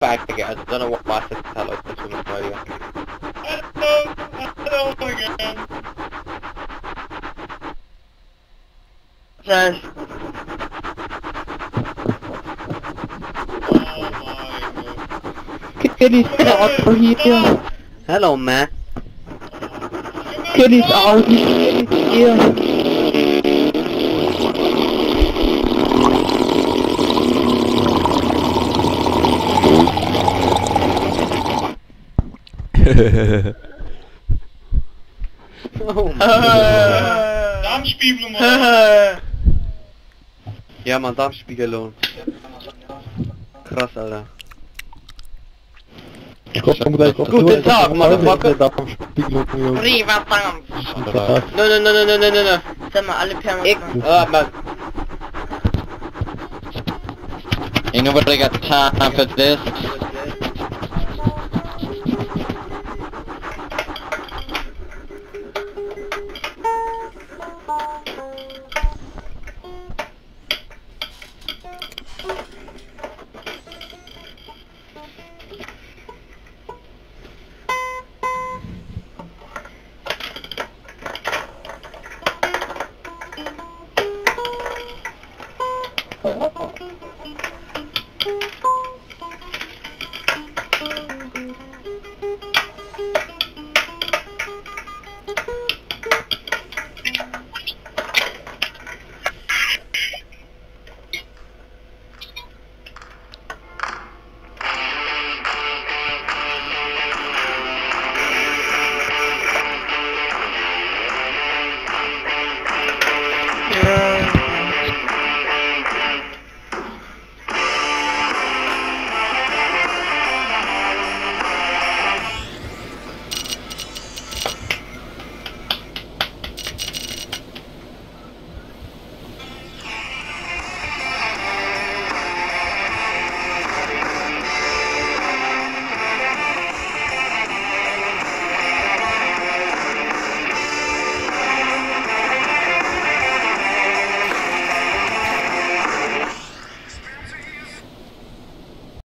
faggot. I don't know what I said to tell us this one earlier. Hello again. Says, Oh my god. Kitty's out here. Hello, man. Kitty's out here. Oh, man. Darmspiegel, Mann. Ja, man, Darmspiegelung. Krass, Alter. Guten Tag, Motherfucker. Riva Dampf. No. Sag mal, alle Ich, Permas. man. Ain't nobody got time for this.